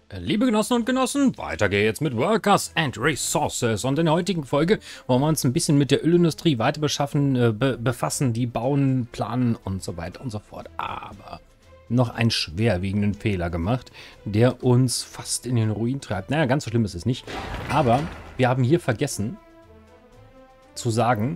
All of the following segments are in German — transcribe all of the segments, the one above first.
Liebe Genossen und Genossen, weiter geht's mit Workers and Resources und in der heutigen Folge wollen wir uns ein bisschen mit der Ölindustrie weiter befassen, die bauen, planen und so weiter und so fort. Aber noch einen schwerwiegenden Fehler gemacht, der uns fast in den Ruin treibt. Naja, ganz so schlimm ist es nicht. Aber wir haben hier vergessen zu sagen,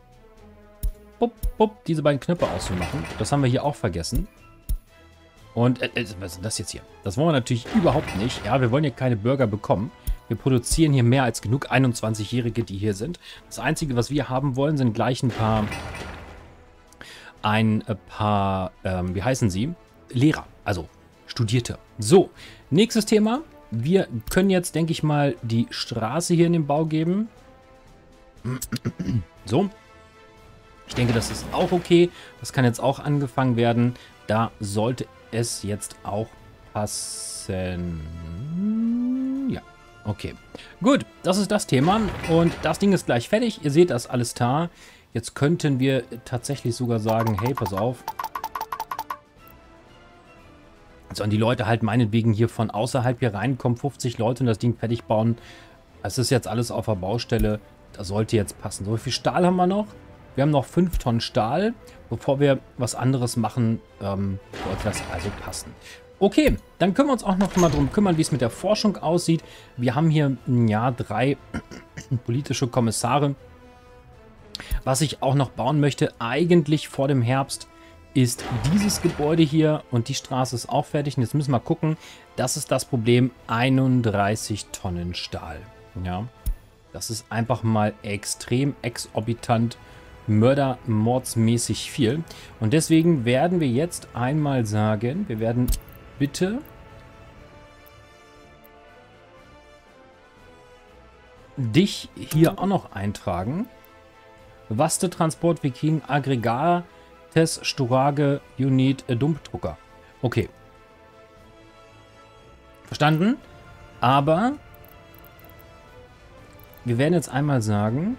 diese beiden Knöpfe auszumachen. Das haben wir hier auch vergessen. Und was ist das jetzt hier? Das wollen wir natürlich überhaupt nicht. Ja, wir wollen hier keine Bürger bekommen. Wir produzieren hier mehr als genug 21-Jährige, die hier sind. Das Einzige, was wir haben wollen, sind gleich ein paar, wie heißen sie? Lehrer, also Studierte. So, nächstes Thema. Wir können jetzt, denke ich mal, die Straße hier in den Bau geben. So. Ich denke, das ist auch okay. Das kann jetzt auch angefangen werden. Da sollte es jetzt auch passen. Ja, okay. Gut, das ist das Thema. Und das Ding ist gleich fertig. Ihr seht das alles da. Jetzt könnten wir tatsächlich sogar sagen, hey, pass auf. Sollen die Leute halt meinetwegen hier von außerhalb hier reinkommen, 50 Leute und das Ding fertig bauen. Es ist jetzt alles auf der Baustelle. Das sollte jetzt passen. So, wie viel Stahl haben wir noch? Wir haben noch 5 Tonnen Stahl. Bevor wir was anderes machen, sollte das also passen. Okay, dann können wir uns auch noch mal darum kümmern, wie es mit der Forschung aussieht. Wir haben hier, ja, 3 politische Kommissare. Was ich auch noch bauen möchte, eigentlich vor dem Herbst, ist dieses Gebäude hier. Und die Straße ist auch fertig. Und jetzt müssen wir gucken, das ist das Problem, 31 Tonnen Stahl. Ja, das ist einfach mal extrem exorbitant, mördermordsmäßig viel. Und deswegen werden wir jetzt einmal sagen, wir werden bitte dich hier auch noch eintragen. Waste Transport Viking Aggregates Storage Unit Dumpdrucker. Okay. Verstanden? Aber wir werden jetzt einmal sagen,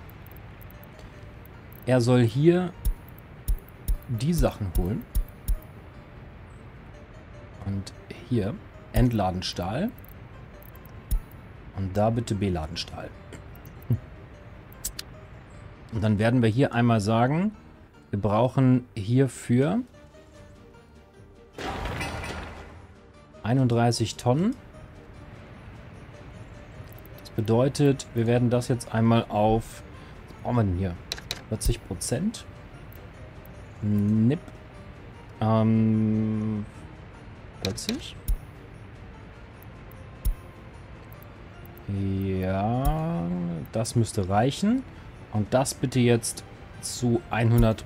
er soll hier die Sachen holen. Und hier Entladenstahl. Und da bitte Beladenstahl. Und dann werden wir hier einmal sagen, wir brauchen hierfür 31 Tonnen. Das bedeutet, wir werden das jetzt einmal auf, was brauchen wir denn hier? 40%. Nipp. 40. Ja, das müsste reichen. Und das bitte jetzt zu 100%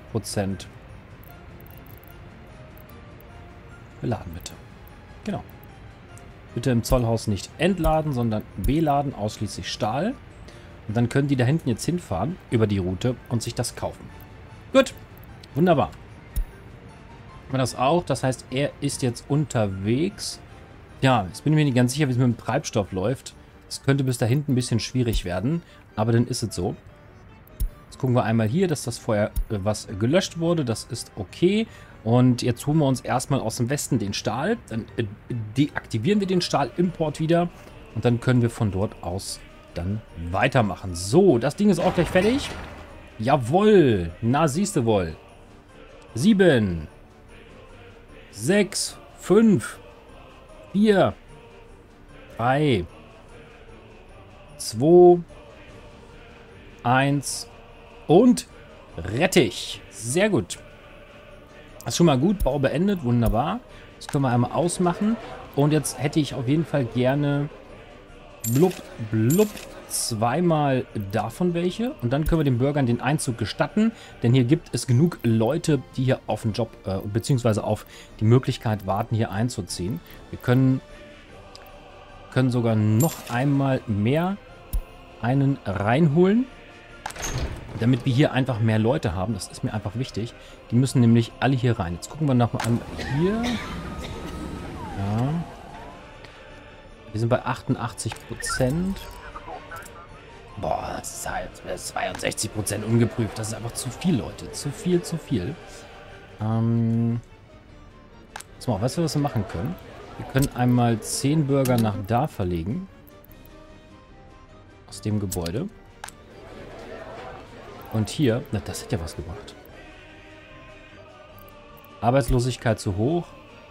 beladen, bitte. Genau. Bitte im Zollhaus nicht entladen, sondern beladen, ausschließlich Stahl. Und dann können die da hinten jetzt hinfahren, über die Route, und sich das kaufen. Gut, wunderbar. Haben wir das auch, das heißt, er ist jetzt unterwegs. Ja, jetzt bin ich mir nicht ganz sicher, wie es mit dem Treibstoff läuft. Es könnte bis da hinten ein bisschen schwierig werden, aber dann ist es so. Jetzt gucken wir einmal hier, dass das Feuer was gelöscht wurde, das ist okay. Und jetzt holen wir uns erstmal aus dem Westen den Stahl, dann deaktivieren wir den Stahlimport wieder und dann können wir von dort aus dann weitermachen. So, das Ding ist auch gleich fertig. Jawohl. Na, siehst du wohl. 7, 6, 5, 4, 3, 2, 1 und Rettich. Sehr gut. Das ist schon mal gut. Bau beendet. Wunderbar. Das können wir einmal ausmachen. Und jetzt hätte ich auf jeden Fall gerne blub, blub, zweimal davon welche. Und dann können wir den Bürgern den Einzug gestatten. Denn hier gibt es genug Leute, die hier auf den Job, beziehungsweise auf die Möglichkeit warten, hier einzuziehen. Wir können sogar noch einmal mehr einen reinholen. Damit wir hier einfach mehr Leute haben. Das ist mir einfach wichtig. Die müssen nämlich alle hier rein. Jetzt gucken wir nochmal an. Hier. Ja. Wir sind bei 88%. Boah, das ist halt 62% ungeprüft. Das ist einfach zu viel, Leute. Zu viel, zu viel. So, weißt du, was wir machen können? Wir können einmal 10 Bürger nach da verlegen. Aus dem Gebäude. Und hier, na, das hätte ja was gebracht. Arbeitslosigkeit zu hoch.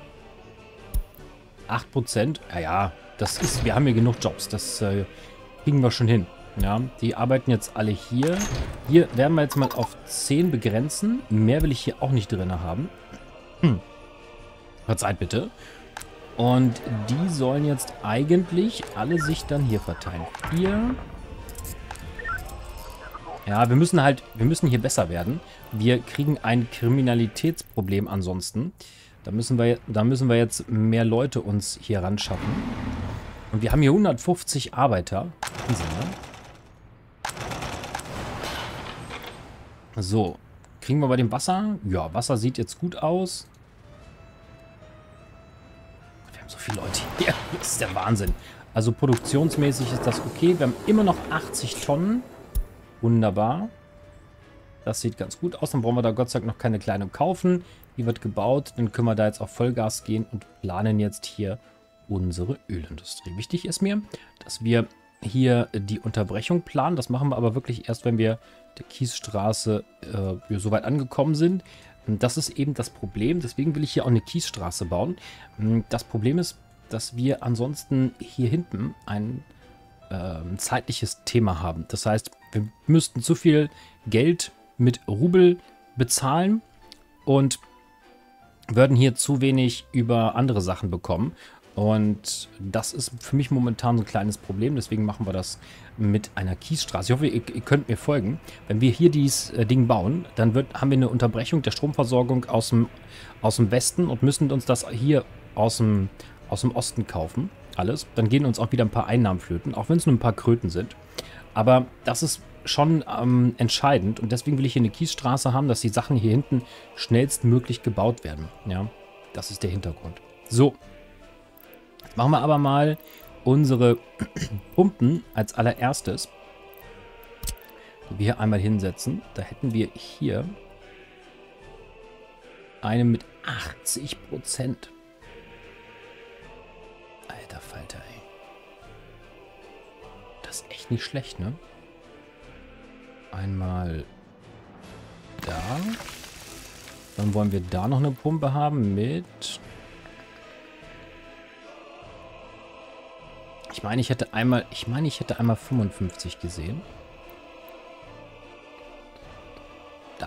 8%. Ja, das ist, wir haben hier genug Jobs. Das kriegen wir schon hin. Ja, die arbeiten jetzt alle hier. Hier werden wir jetzt mal auf 10 begrenzen. Mehr will ich hier auch nicht drin haben. Verzeiht bitte. Und die sollen jetzt eigentlich alle sich dann hier verteilen. Hier. Ja, wir müssen hier besser werden. Wir kriegen ein Kriminalitätsproblem ansonsten. Da müssen wir jetzt mehr Leute uns hier ran schaffen. Und wir haben hier 150 Arbeiter. Wahnsinn, ne? So, kriegen wir bei dem Wasser? Ja, Wasser sieht jetzt gut aus. Wir haben so viele Leute hier. Das ist der Wahnsinn. Also produktionsmäßig ist das okay. Wir haben immer noch 80 Tonnen. Wunderbar. Das sieht ganz gut aus. Dann brauchen wir da Gott sei Dank noch keine kleine kaufen. Die wird gebaut. Dann können wir da jetzt auf Vollgas gehen und planen jetzt hier unsere Ölindustrie. Wichtig ist mir, dass wir hier die Unterbrechung planen. Das machen wir aber wirklich erst, wenn wir der Kiesstraße so weit angekommen sind. Das ist eben das Problem. Deswegen will ich hier auch eine Kiesstraße bauen. Das Problem ist, dass wir ansonsten hier hinten ein zeitliches Thema haben. Das heißt, wir müssten zu viel Geld mit Rubel bezahlen und würden hier zu wenig über andere Sachen bekommen. Und das ist für mich momentan so ein kleines Problem. Deswegen machen wir das mit einer Kiesstraße. Ich hoffe, ihr könnt mir folgen. Wenn wir hier dieses Ding bauen, dann haben wir eine Unterbrechung der Stromversorgung aus dem Westen und müssen uns das hier aus dem Osten kaufen. Alles. Dann gehen uns auch wieder ein paar Einnahmen flöten, auch wenn es nur ein paar Kröten sind. Aber das ist schon entscheidend und deswegen will ich hier eine Kiesstraße haben, dass die Sachen hier hinten schnellstmöglich gebaut werden. Ja, das ist der Hintergrund. So. Machen wir aber mal unsere Pumpen als allererstes, die wir hier einmal hinsetzen. Da hätten wir hier eine mit 80%. Alter Falter, ey. Das ist echt nicht schlecht, ne? Einmal da. Dann wollen wir da noch eine Pumpe haben mit... Ich meine, ich hätte einmal 55 gesehen. Da.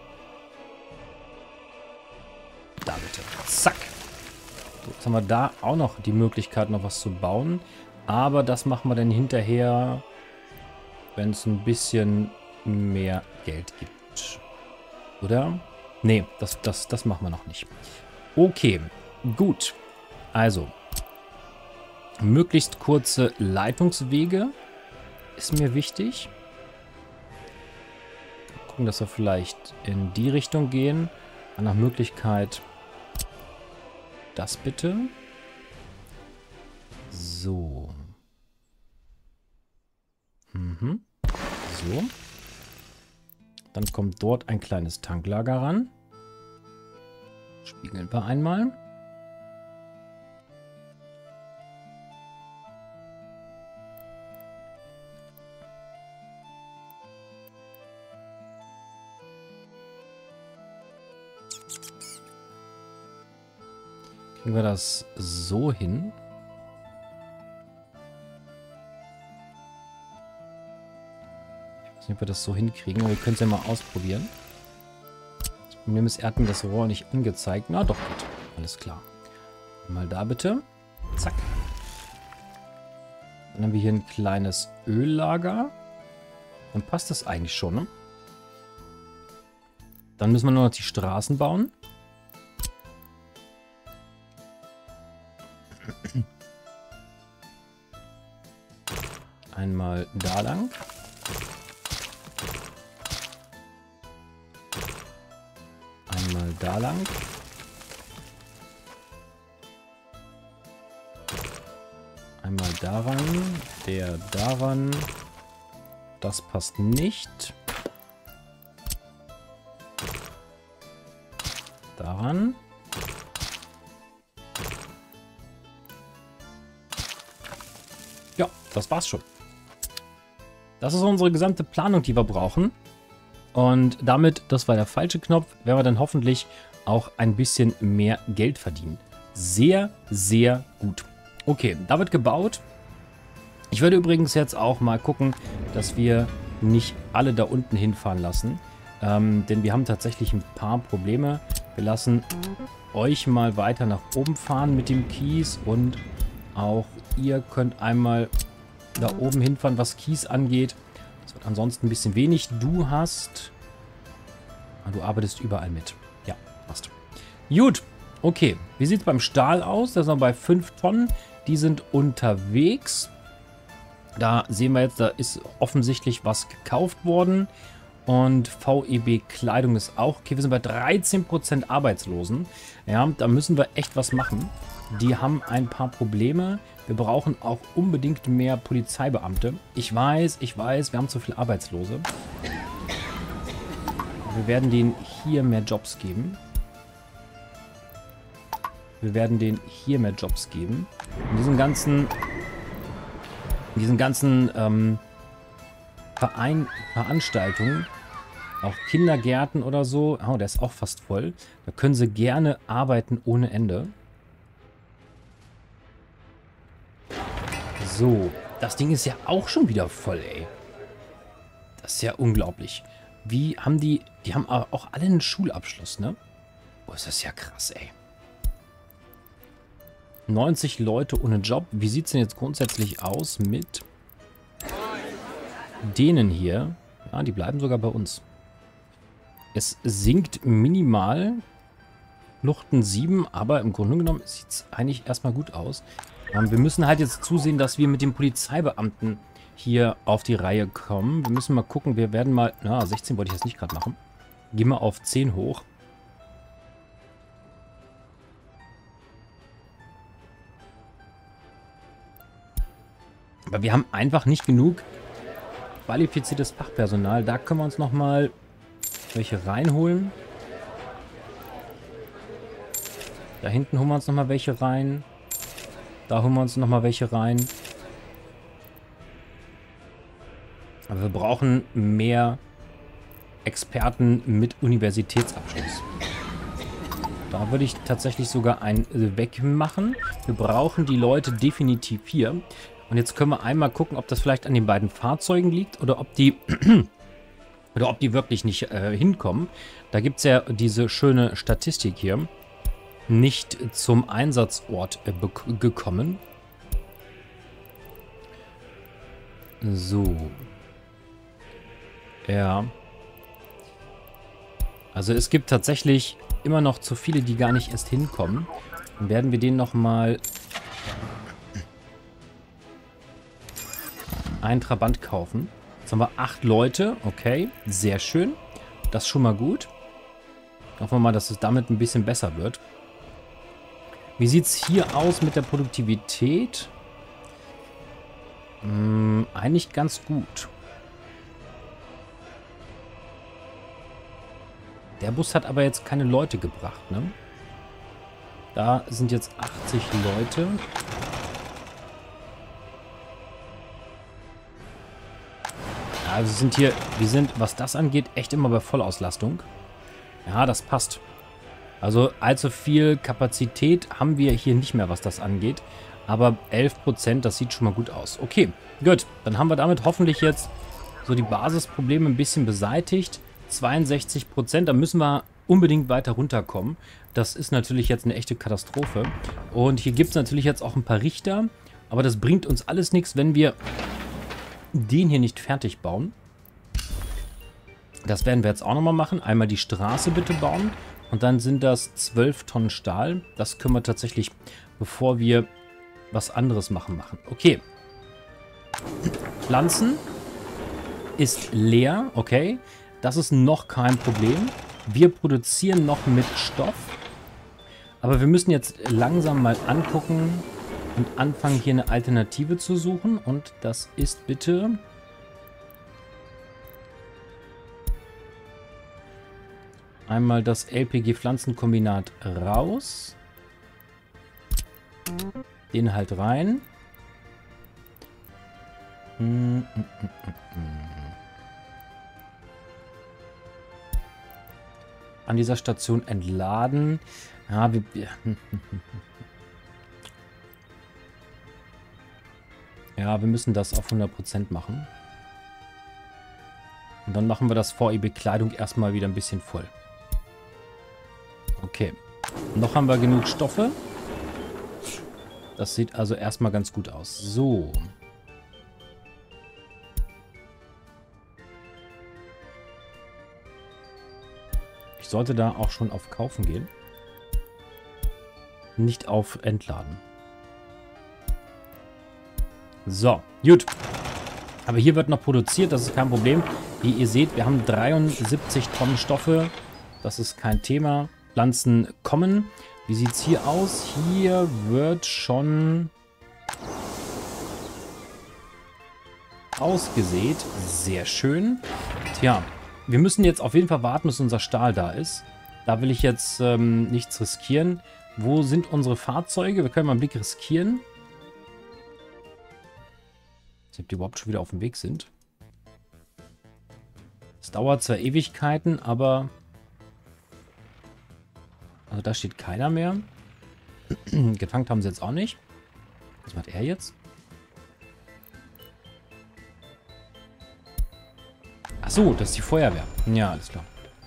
Da bitte. Zack. So, jetzt haben wir da auch noch die Möglichkeit, noch was zu bauen. Aber das machen wir dann hinterher, wenn es ein bisschen mehr Geld gibt. Oder? Nee, das machen wir noch nicht. Okay, gut. Also... Möglichst kurze Leitungswege ist mir wichtig. Gucken, dass wir vielleicht in die Richtung gehen. Nach Möglichkeit das bitte. So. So. Dann kommt dort ein kleines Tanklager ran. Spiegeln wir einmal. Kriegen wir das so hin? Ich weiß nicht, ob wir das so hinkriegen, aber wir können es ja mal ausprobieren. Das Problem ist, er hat mir das Rohr nicht angezeigt. Na doch, gut. Alles klar. Mal da bitte. Zack. Dann haben wir hier ein kleines Öllager. Dann passt das eigentlich schon, ne? Dann müssen wir nur noch die Straßen bauen. Einmal da lang. Einmal da lang. Einmal daran. Der daran. Das passt nicht. Daran. das war's schon. Das ist unsere gesamte Planung, die wir brauchen. Und damit, das war der falsche Knopf, werden wir dann hoffentlich auch ein bisschen mehr Geld verdienen. Sehr, sehr gut. Okay, da wird gebaut. Ich werde übrigens jetzt auch mal gucken, dass wir nicht alle da unten hinfahren lassen. Denn wir haben tatsächlich ein paar Probleme. Wir lassen euch mal weiter nach oben fahren mit dem Kies. Und auch ihr könnt einmal da oben hinfahren, was Kies angeht. Das wird ansonsten ein bisschen wenig. Du hast... Du arbeitest überall mit. Ja, passt. Gut, okay. Wie sieht es beim Stahl aus? Da sind wir bei 5 Tonnen. Die sind unterwegs. Da sehen wir jetzt, da ist offensichtlich was gekauft worden. Und VEB Kleidung ist auch. Okay, wir sind bei 13% Arbeitslosen. Ja, da müssen wir echt was machen. Die haben ein paar Probleme. Wir brauchen auch unbedingt mehr Polizeibeamte. Ich weiß, wir haben zu viele Arbeitslose. Wir werden denen hier mehr Jobs geben. Wir werden denen hier mehr Jobs geben. In diesen ganzen Veranstaltungen, auch Kindergärten oder so. Oh, der ist auch fast voll. Da können sie gerne arbeiten ohne Ende. So, das Ding ist ja auch schon wieder voll, ey. Das ist ja unglaublich. Wie haben die haben auch alle einen Schulabschluss, ne? Oh, ist das ja krass, ey. 90 Leute ohne Job. Wie sieht es denn jetzt grundsätzlich aus mit denen hier? Ja, die bleiben sogar bei uns. Es sinkt minimal. Luchten 7, aber im Grunde genommen sieht es eigentlich erstmal gut aus. Wir müssen halt jetzt zusehen, dass wir mit den Polizeibeamten hier auf die Reihe kommen. Wir müssen mal gucken, wir werden mal... Na, 16 wollte ich jetzt nicht gerade machen. Gehen wir auf 10 hoch. Aber wir haben einfach nicht genug qualifiziertes Fachpersonal. Da können wir uns nochmal welche reinholen. Da hinten holen wir uns nochmal welche rein. Da holen wir uns nochmal welche rein. Aber wir brauchen mehr Experten mit Universitätsabschluss. Da würde ich tatsächlich sogar einen wegmachen. Wir brauchen die Leute definitiv hier. Und jetzt können wir einmal gucken, ob das vielleicht an den beiden Fahrzeugen liegt oder ob die wirklich nicht hinkommen. Da gibt es ja diese schöne Statistik hier. Nicht zum Einsatzort gekommen. So. Ja. Also es gibt tatsächlich immer noch zu viele, die gar nicht erst hinkommen. Dann werden wir denen nochmal einen Trabant kaufen. Jetzt haben wir 8 Leute. Okay, sehr schön. Das ist schon mal gut. Hoffen wir mal, dass es damit ein bisschen besser wird. Wie sieht es hier aus mit der Produktivität? Eigentlich ganz gut. Der Bus hat aber jetzt keine Leute gebracht, ne? Da sind jetzt 80 Leute. Also wir sind, was das angeht, echt immer bei Vollauslastung. Ja, das passt. Also allzu viel Kapazität haben wir hier nicht mehr, was das angeht. Aber 11%, das sieht schon mal gut aus. Okay, gut. Dann haben wir damit hoffentlich jetzt so die Basisprobleme ein bisschen beseitigt. 62%, da müssen wir unbedingt weiter runterkommen. Das ist natürlich jetzt eine echte Katastrophe. Und hier gibt es natürlich jetzt auch ein paar Richter. Aber das bringt uns alles nichts, wenn wir den hier nicht fertig bauen. Das werden wir jetzt auch nochmal machen. Einmal die Straße bitte bauen. Und dann sind das 12 Tonnen Stahl. Das können wir tatsächlich, bevor wir was anderes machen. Okay. Pflanzen ist leer. Okay. Das ist noch kein Problem. Wir produzieren noch mit Stoff. Aber wir müssen jetzt langsam mal angucken und anfangen, hier eine Alternative zu suchen. Und das ist bitte... Einmal das LPG-Pflanzenkombinat raus. Den halt rein. An dieser Station entladen. Ja, ja, wir müssen das auf 100% machen. Und dann machen wir das VE-Bekleidung erstmal wieder ein bisschen voll. Okay. Noch haben wir genug Stoffe. Das sieht also erstmal ganz gut aus. So. Ich sollte da auch schon auf Kaufen gehen. Nicht auf Entladen. So, gut. Aber hier wird noch produziert, das ist kein Problem. Wie ihr seht, wir haben 73 Tonnen Stoffe. Das ist kein Thema. Pflanzen kommen. Wie sieht es hier aus? Hier wird schon ausgesät. Sehr schön. Tja, wir müssen jetzt auf jeden Fall warten, bis unser Stahl da ist. Da will ich jetzt nichts riskieren. Wo sind unsere Fahrzeuge? Wir können mal einen Blick riskieren. Ob die überhaupt schon wieder auf dem Weg sind. Es dauert zwar Ewigkeiten, aber... Also da steht keiner mehr. Getankt haben sie jetzt auch nicht. Was macht er jetzt? Ach so, das ist die Feuerwehr. Ja, alles klar.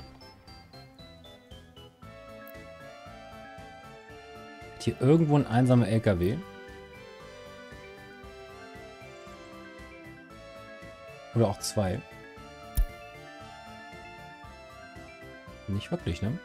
Hat hier irgendwo ein einsamer LKW? Oder auch zwei? Nicht wirklich, ne?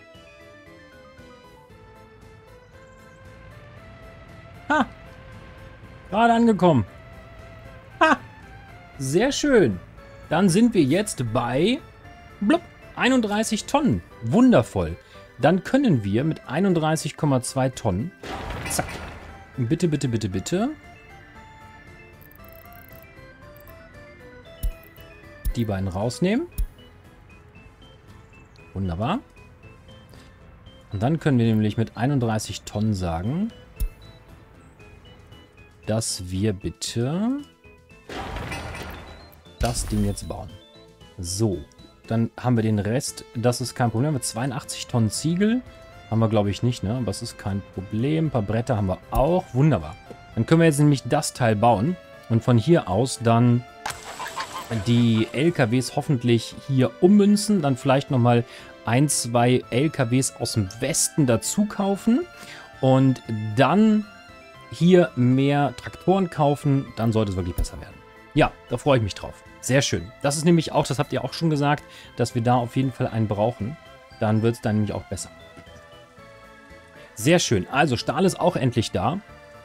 Ha! Gerade angekommen. Ha! Sehr schön. Dann sind wir jetzt bei blub, 31 Tonnen. Wundervoll. Dann können wir mit 31,2 Tonnen, zack, bitte, bitte, bitte, bitte, die beiden rausnehmen. Wunderbar. Und dann können wir nämlich mit 31 Tonnen sagen, dass wir bitte das Ding jetzt bauen. So, dann haben wir den Rest. Das ist kein Problem. Mit 82 Tonnen Ziegel haben wir, glaube ich, nicht, ne? Aber das ist kein Problem. Ein paar Bretter haben wir auch. Wunderbar. Dann können wir jetzt nämlich das Teil bauen und von hier aus dann die LKWs hoffentlich hier ummünzen. Dann vielleicht nochmal 1, 2 LKWs aus dem Westen dazu kaufen und dann hier mehr Traktoren kaufen, dann sollte es wirklich besser werden. Ja, da freue ich mich drauf. Sehr schön. Das ist nämlich auch, das habt ihr auch schon gesagt, dass wir da auf jeden Fall einen brauchen. Dann wird es dann nämlich auch besser. Sehr schön. Also Stahl ist auch endlich da.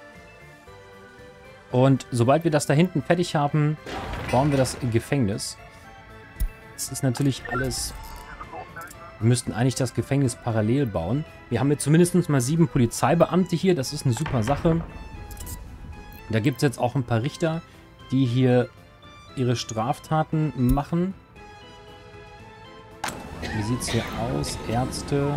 Und sobald wir das da hinten fertig haben, bauen wir das Gefängnis. Das ist natürlich alles... Wir müssten eigentlich das Gefängnis parallel bauen. Wir haben jetzt zumindest mal 7 Polizeibeamte hier. Das ist eine super Sache. Da gibt es jetzt auch ein paar Richter, die hier ihre Straftaten machen. Wie sieht es hier aus? Ärzte.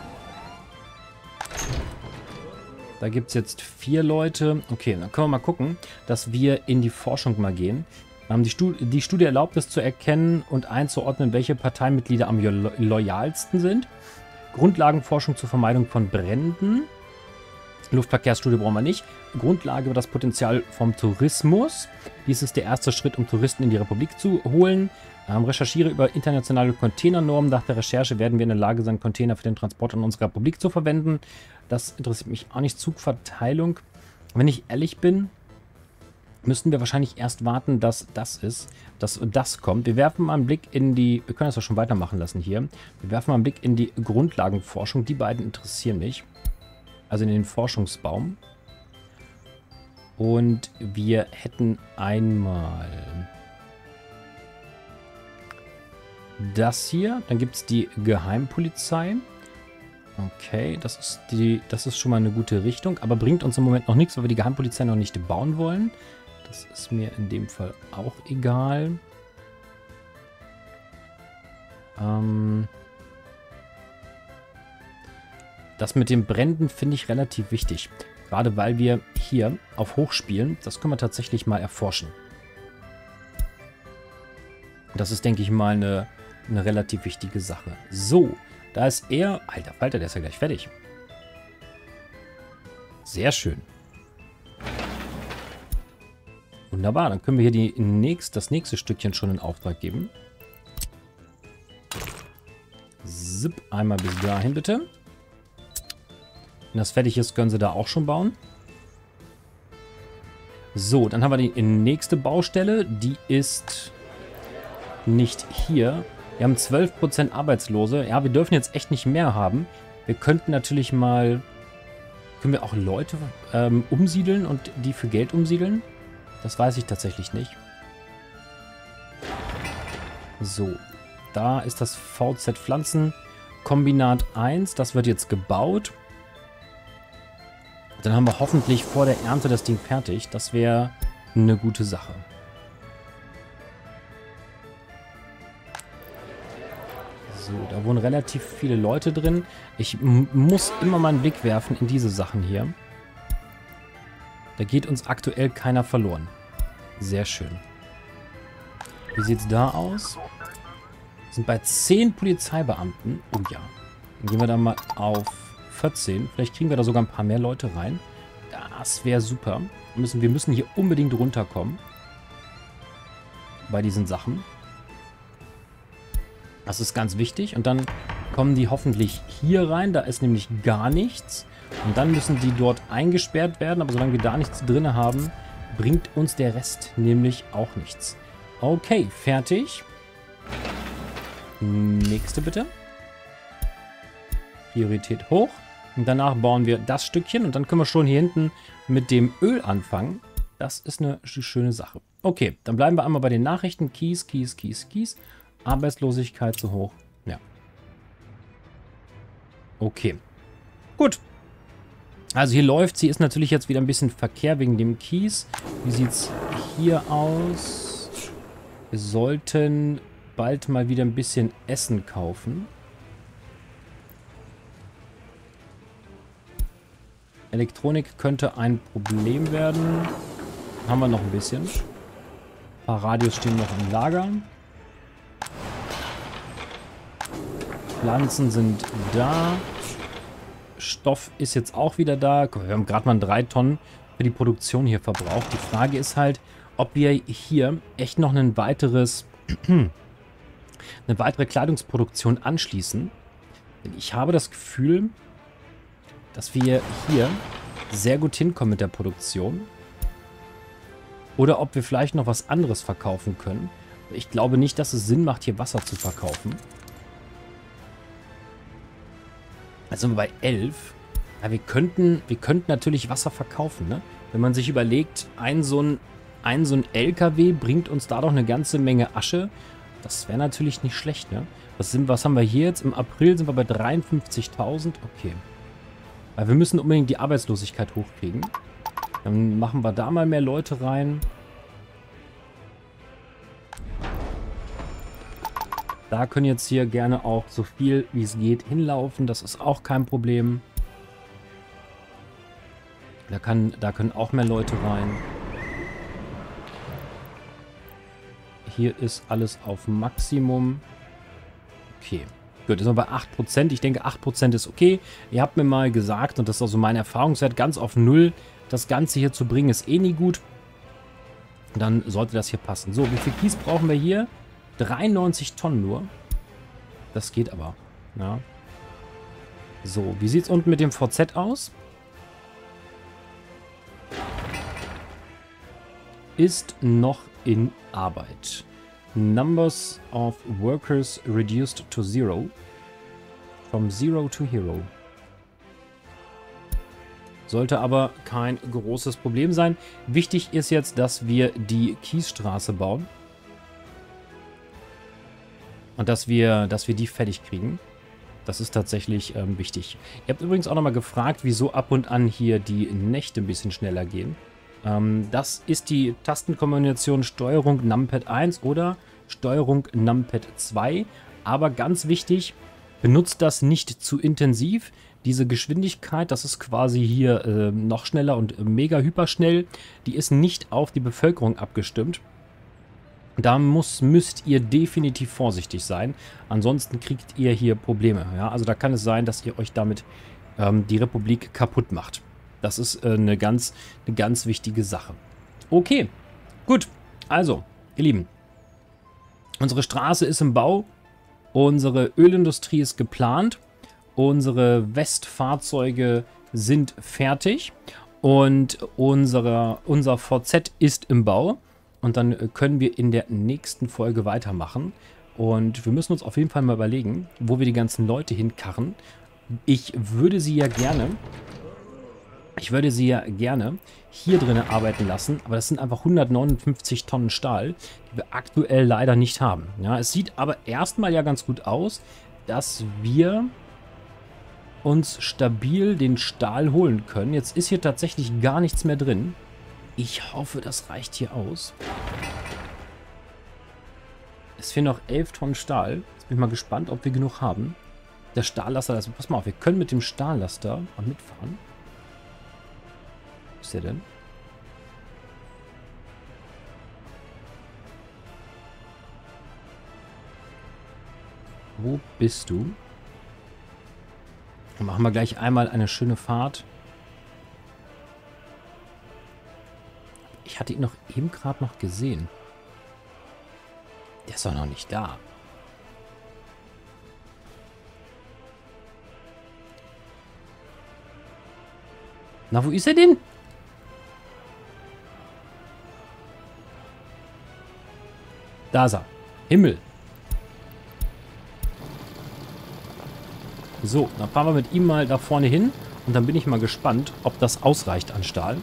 Da gibt es jetzt 4 Leute. Okay, dann können wir mal gucken, dass wir in die Forschung mal gehen. Die Studie erlaubt es zu erkennen und einzuordnen, welche Parteimitglieder am loyalsten sind. Grundlagenforschung zur Vermeidung von Bränden. Luftverkehrsstudie brauchen wir nicht. Grundlage über das Potenzial vom Tourismus. Dies ist der erste Schritt, um Touristen in die Republik zu holen. Recherchiere über internationale Containernormen. Nach der Recherche werden wir in der Lage sein, Container für den Transport in unserer Republik zu verwenden. Das interessiert mich auch nicht. Zugverteilung. Wenn ich ehrlich bin, müssten wir wahrscheinlich erst warten, dass das kommt. Wir werfen mal einen Blick in die... Wir können das doch schon weitermachen lassen hier. Wir werfen mal einen Blick in die Grundlagenforschung. Die beiden interessieren mich. Also in den Forschungsbaum. Und wir hätten einmal das hier. Dann gibt es die Geheimpolizei. Okay, das ist schon mal eine gute Richtung. Aber bringt uns im Moment noch nichts, weil wir die Geheimpolizei noch nicht bauen wollen. Das ist mir in dem Fall auch egal. Das mit den Bränden finde ich relativ wichtig. Gerade weil wir hier auf Hoch spielen. Das können wir tatsächlich mal erforschen. Das ist, denke ich mal, eine relativ wichtige Sache. So, da ist er... Alter Falter, der ist ja gleich fertig. Sehr schön. Wunderbar, dann können wir hier das nächste Stückchen schon in Auftrag geben. Zip, einmal bis dahin bitte. Wenn das fertig ist, können sie da auch schon bauen. So, dann haben wir die nächste Baustelle. Die ist nicht hier. Wir haben 12% Arbeitslose. Ja, wir dürfen jetzt echt nicht mehr haben. Wir könnten natürlich mal... Können wir auch Leute umsiedeln und die für Geld umsiedeln? Das weiß ich tatsächlich nicht. So, da ist das VZ Pflanzenkombinat 1. Das wird jetzt gebaut. Dann haben wir hoffentlich vor der Ernte das Ding fertig. Das wäre eine gute Sache. So, da wohnen relativ viele Leute drin. Ich muss immer mal einen Blick werfen in diese Sachen hier. Da geht uns aktuell keiner verloren. Sehr schön. Wie sieht es da aus? Wir sind bei 10 Polizeibeamten. Oh ja. Dann gehen wir da mal auf 14. Vielleicht kriegen wir da sogar ein paar mehr Leute rein. Das wäre super. Wir müssen hier unbedingt runterkommen. Bei diesen Sachen. Das ist ganz wichtig. Und dann kommen die hoffentlich hier rein. Da ist nämlich gar nichts. Und dann müssen die dort eingesperrt werden. Aber solange wir da nichts drin haben, bringt uns der Rest nämlich auch nichts. Okay, fertig. Nächste bitte. Priorität hoch. Und danach bauen wir das Stückchen. Und dann können wir schon hier hinten mit dem Öl anfangen. Das ist eine schöne Sache. Okay, dann bleiben wir einmal bei den Nachrichten. Kies. Arbeitslosigkeit zu hoch. Ja. Okay. Gut. Also hier läuft sie. Ist natürlich jetzt wieder ein bisschen Verkehr wegen dem Kies. Wie sieht es hier aus? Wir sollten bald mal wieder ein bisschen Essen kaufen. Elektronik könnte ein Problem werden. Haben wir noch ein bisschen. Ein paar Radios stehen noch im Lager. Pflanzen sind da. Stoff ist jetzt auch wieder da. Wir haben gerade mal 3 Tonnen für die Produktion hier verbraucht. Die Frage ist halt, ob wir hier echt noch eine weitere Kleidungsproduktion anschließen. Denn ich habe das Gefühl, dass wir hier sehr gut hinkommen mit der Produktion. Oder ob wir vielleicht noch was anderes verkaufen können. Ich glaube nicht, dass es Sinn macht, hier Wasser zu verkaufen. Also sind wir bei 11. Ja, wir könnten natürlich Wasser verkaufen, ne? Wenn man sich überlegt, ein so ein LKW bringt uns da doch eine ganze Menge Asche. Das wäre natürlich nicht schlecht, ne? Was haben wir hier jetzt? Im April sind wir bei 53.000. Okay. Weil wir müssen unbedingt die Arbeitslosigkeit hochkriegen. Dann machen wir da mal mehr Leute rein. Da können jetzt hier gerne auch so viel wie es geht hinlaufen. Das ist auch kein Problem. Da können auch mehr Leute rein. Hier ist alles auf Maximum. Okay. Gut, jetzt sind wir bei 8%. Ich denke, 8% ist okay. Ihr habt mir mal gesagt, und das ist also mein Erfahrungswert, ganz auf 0 das Ganze hier zu bringen, ist eh nie gut. Dann sollte das hier passen. So, wie viel Kies brauchen wir hier? 93 Tonnen nur. Das geht aber. Ja. So, wie sieht es unten mit dem VZ aus? Ist noch in Arbeit. Numbers of workers reduced to 0. From 0 to hero. Sollte aber kein großes Problem sein. Wichtig ist jetzt, dass wir die Kiesstraße bauen. Und dass wir die fertig kriegen. Das ist tatsächlich wichtig. Ihr habt übrigens auch nochmal gefragt, wieso ab und an hier die Nächte ein bisschen schneller gehen. Das ist die Tastenkombination Steuerung Numpad 1 oder Steuerung Numpad 2. Aber ganz wichtig, benutzt das nicht zu intensiv. Diese Geschwindigkeit, das ist quasi hier noch schneller und mega hyperschnell. Die ist nicht auf die Bevölkerung abgestimmt. Da müsst ihr definitiv vorsichtig sein. Ansonsten kriegt ihr hier Probleme. Ja? Also da kann es sein, dass ihr euch damit die Republik kaputt macht. Das ist eine ganz wichtige Sache. Okay, gut. Also, ihr Lieben. Unsere Straße ist im Bau. Unsere Ölindustrie ist geplant. Unsere Westfahrzeuge sind fertig. Und unser VZ ist im Bau. Und dann können wir in der nächsten Folge weitermachen. Und wir müssen uns auf jeden Fall mal überlegen, wo wir die ganzen Leute hinkarren. Ich würde sie ja gerne hier drinnen arbeiten lassen. Aber das sind einfach 159 Tonnen Stahl, die wir aktuell leider nicht haben. Ja, es sieht aber erstmal ja ganz gut aus, dass wir uns stabil den Stahl holen können. Jetzt ist hier tatsächlich gar nichts mehr drin. Ich hoffe, das reicht hier aus. Es fehlen noch 11 Tonnen Stahl. Jetzt bin ich mal gespannt, ob wir genug haben. Der Stahllaster, pass mal auf, wir können mit dem Stahllaster mal mitfahren. Wo ist der denn? Wo bist du? Dann machen wir gleich einmal eine schöne Fahrt. Ich hatte ihn noch eben gerade noch gesehen. Der ist doch noch nicht da. Na, wo ist er denn? Da ist er. Himmel. So, dann fahren wir mit ihm mal da vorne hin. Und dann bin ich mal gespannt, ob das ausreicht an Stahl.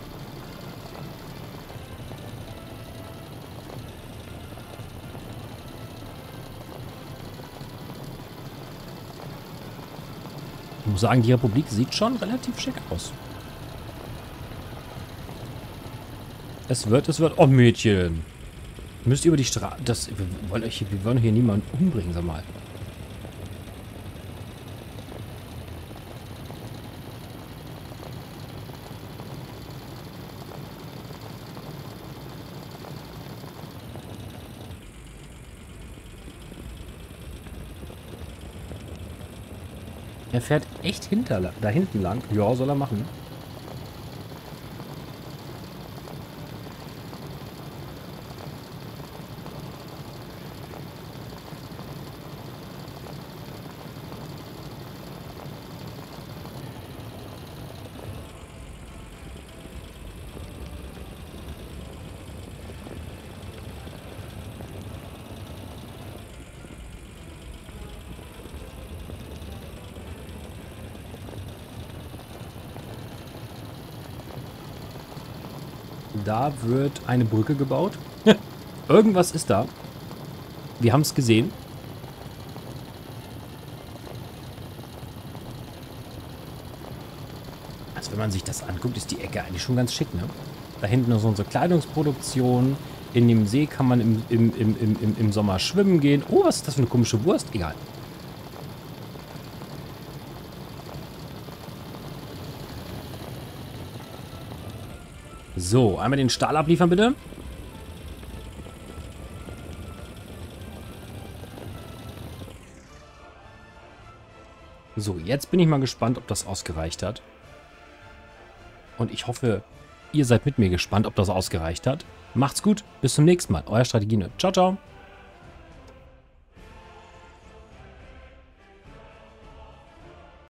Ich muss sagen, die Republik sieht schon relativ schick aus. Es wird. Oh, Mädchen. Ihr müsst über die Straße. Wir wollen hier niemanden umbringen, sag mal. Er fährt echt da hinten lang. Ja, soll er machen. Da wird eine Brücke gebaut. Irgendwas ist da. Wir haben es gesehen. Also wenn man sich das anguckt, ist die Ecke eigentlich schon ganz schick, ne? Da hinten ist unsere Kleidungsproduktion. In dem See kann man im Sommer schwimmen gehen. Oh, was ist das für eine komische Wurst? Egal. So, einmal den Stahl abliefern, bitte. So, jetzt bin ich mal gespannt, ob das ausgereicht hat. Und ich hoffe, ihr seid mit mir gespannt, ob das ausgereicht hat. Macht's gut, bis zum nächsten Mal. Euer Strategie-Nerd. Ciao, ciao.